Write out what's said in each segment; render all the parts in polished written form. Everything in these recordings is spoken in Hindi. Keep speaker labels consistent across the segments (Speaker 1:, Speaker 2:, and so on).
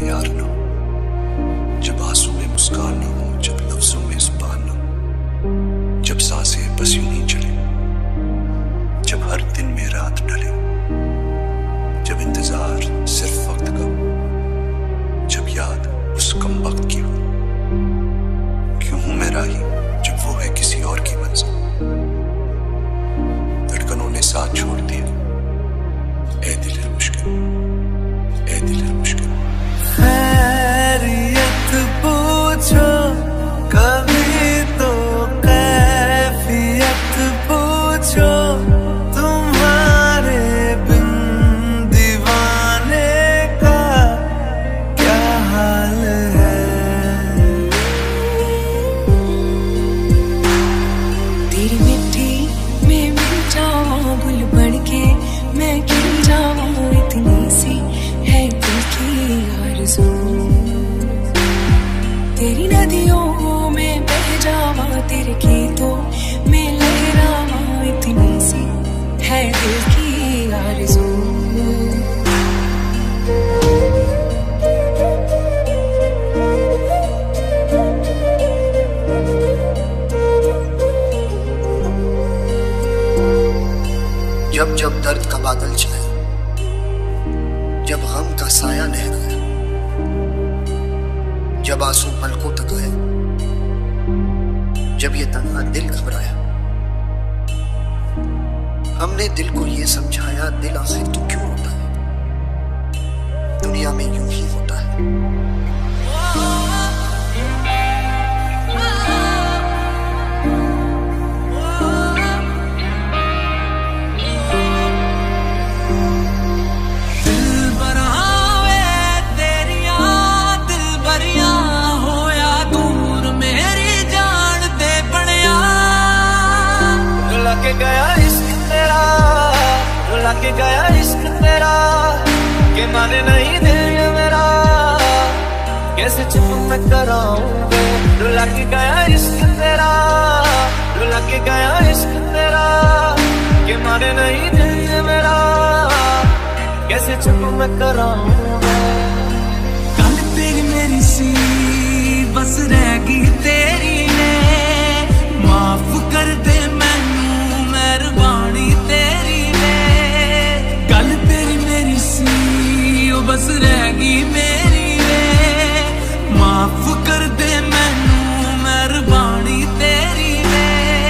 Speaker 1: यार न हो, जब आंसू में मुस्कान न हो, जब लफ्जों में जुबान न हो, जब सांसें बस यूं ही चले, जब हर दिन में रात ढले, जब इंतजार सिर्फ वक्त का हो, जब याद उस कम वक्त की हो। क्यों हूं मैं राही जब वो है किसी और की मंजिल, धड़कनों ने साथ छोड़ दिया। ए दिल है मुश्किल, ए दिल है मुश्किल।
Speaker 2: खैरियत पूछो कभी तो कैफियत पूछो, तुम्हारे बिन दीवाने का क्या हाल है।
Speaker 3: तेरी मिट्टी में मिल जाऊं, गुल बन के मैं खिल जाऊं, इतनी सी है दिल की आरज़ू। तेरी नदियों में बह जावा, तेरे गीतों में लहरावा, इतनी सी है दिल की आरज़ू।
Speaker 4: जब जब दर्द का बादल छाया, जब गम का साया लहराया, जब आंसू पलकों तक आए, जब ये तन्हा दिल घबराया, हमने दिल को ये समझाया, दिल आखिर तो क्यों रोता है, दुनिया में यूं ही होता है।
Speaker 2: के गया इश्क तेरा, रुला के गया इश्क तेरा, के माने नहीं दिल मेरा, कैसे चुप मैं कराऊंगा। रुला के गया इश्क तेरा, रुला के गया इश्क तेरा, के माने नहीं दिल मेरा, कैसे चुप मैं कराऊंगा। कल तेरी मेरी सी बस रह गई तेरी ने, माफ कर दे बस रहेगी मेरी वे, माफ कर दे मैनू मेहरबानी तेरी वे।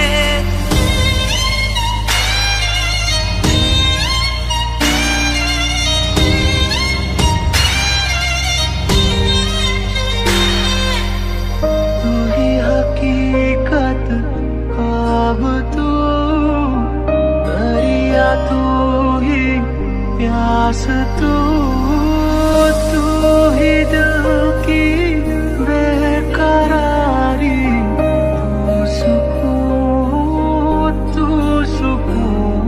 Speaker 2: तू ही हकीकत ख्वाब तू, दरिया तू ही प्यास तू, ही दिल की बेकरारी, तू सुकून, तू सुकून।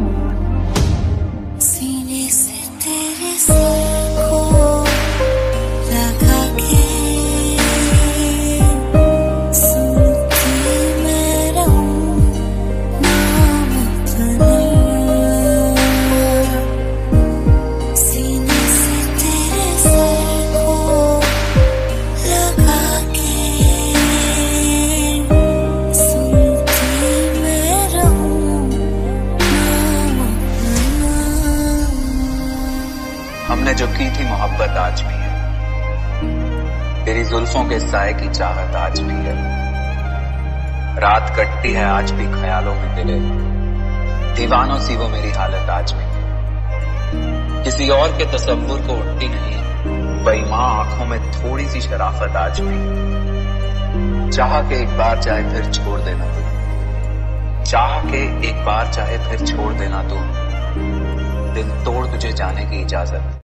Speaker 3: सीने से तेरे सर को लगा के सुनती मैं रहूं नाम अपना। सीने से तेरे सर
Speaker 5: हमने जो की थी मोहब्बत आज भी है, तेरी जुल्फों के साए की चाहत आज भी है। रात कटती है आज भी ख्यालों में तेरे, दीवानों सी वो मेरी हालत आज भी है। किसी और के तसव्वुर को उठती नहीं बेईमान आंखों में थोड़ी सी शराफत आज भी। चाह के एक बार चाहे फिर छोड़ देना तू, चाह के एक बार चाहे फिर छोड़ देना तू, दिल तोड़ तुझे जाने की इजाजत।